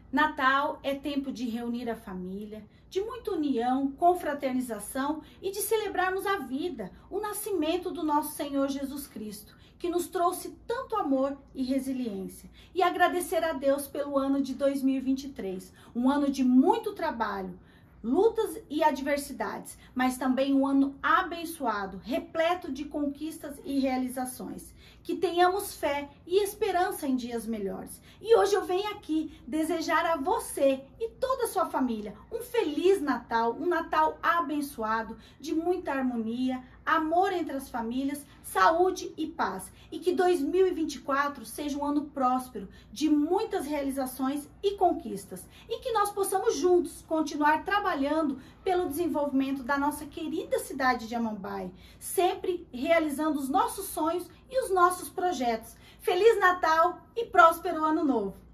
Natal é tempo de reunir a família, de muita união, confraternização e de celebrarmos a vida, o nascimento do nosso Senhor Jesus Cristo, que nos trouxe tanto amor e resiliência. E agradecer a Deus pelo ano de 2023, um ano de muito trabalho, lutas e adversidades, mas também um ano abençoado, repleto de conquistas e realizações. Que tenhamos fé e esperança em dias melhores. E hoje eu venho aqui desejar a você e toda a sua família um feliz Natal, um Natal abençoado, de muita harmonia, amor entre as famílias, saúde e paz. E que 2024 seja um ano próspero, de muitas realizações e conquistas. E que nós possamos juntos continuar trabalhando pelo desenvolvimento da nossa querida cidade de Amambai, sempre realizando os nossos sonhos e os nossos projetos. Feliz Natal e próspero Ano Novo!